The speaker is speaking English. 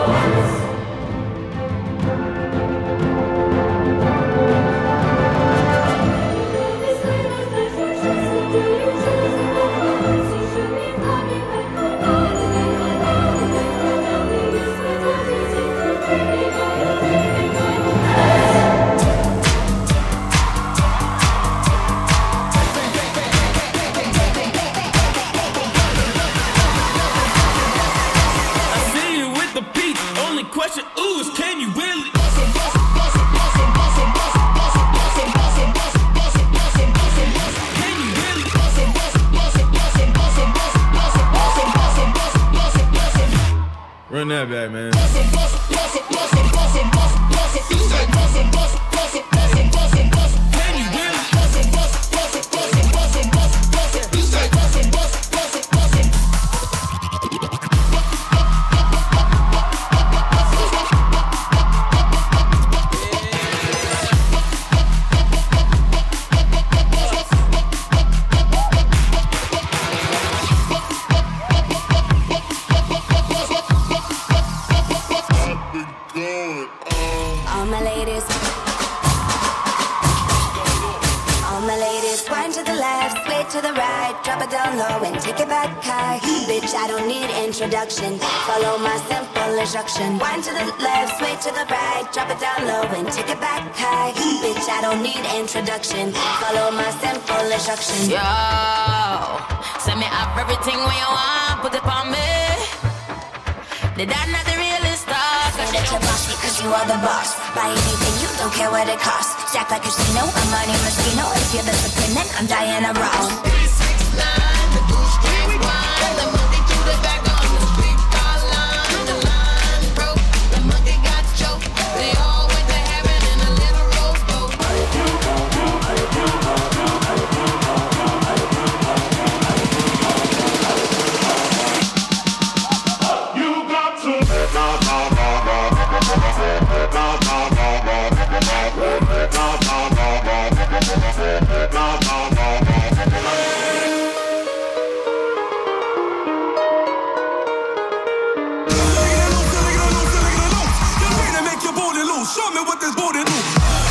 Run that back, man. Introduction. Follow my simple instruction. Wind to the left, sway to the right, drop it down low and take it back high. Bitch, I don't need introduction. Follow my simple instruction. Yo, send me up everything when you want, put it on me. Did I not the realest talk? Say that you're bossy cause you are the boss. Buy anything, you don't care what it costs. Stack like a casino, I'm Money Moschino. If you're disciplined, then I'm Diana Ross. 369, the goose street wine, the monkey to the back on the street car line. The line broke, the monkey got choked. They all went to heaven in a little rowboat. You got to Show me what this booty do.